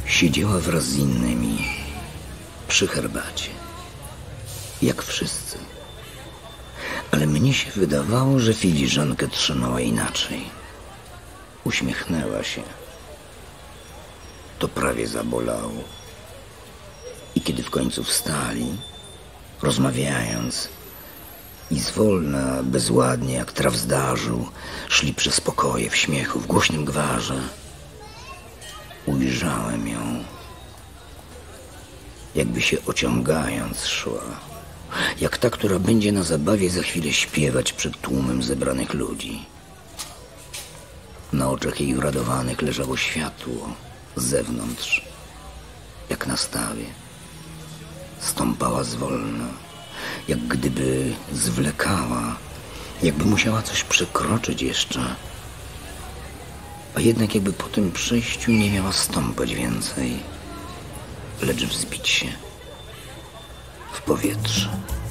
Siedziała wraz z innymi przy herbacie, jak wszyscy. Ale mnie się wydawało, że filiżankę trzymała inaczej. Uśmiechnęła się. To prawie zabolało. I kiedy w końcu wstali, rozmawiając, i zwolna, bezładnie, jak trawzdarzu, szli przez pokoje w śmiechu, w głośnym gwarze, ujrzałem ją, jakby się ociągając szła, jak ta, która będzie na zabawie za chwilę śpiewać przed tłumem zebranych ludzi. Na oczach jej uradowanych leżało światło z zewnątrz, jak na stawie. Stąpała zwolna, jak gdyby zwlekała, jakby musiała coś przekroczyć jeszcze, a jednak jakby po tym przejściu nie miała stąpać więcej, lecz wzbić się w powietrze.